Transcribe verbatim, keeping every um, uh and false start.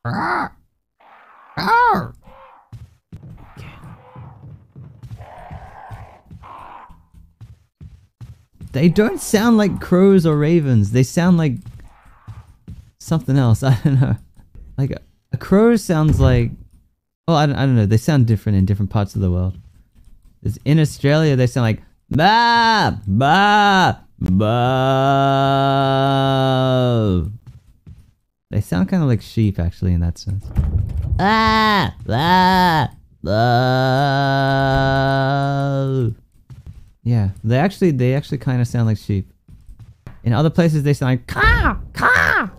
Okay. They don't sound like crows or ravens. They sound like something else. I don't know. Like a, a crow sounds like... Oh, I don't, I don't know. They sound different in different parts of the world. There's, in Australia, they sound like... Ba! Ba! Ba! They sound kind of like sheep, actually, in that sense. Ah! Ah! Ah! Yeah, they actually, they actually kind of sound like sheep. In other places, they sound like caw, caw.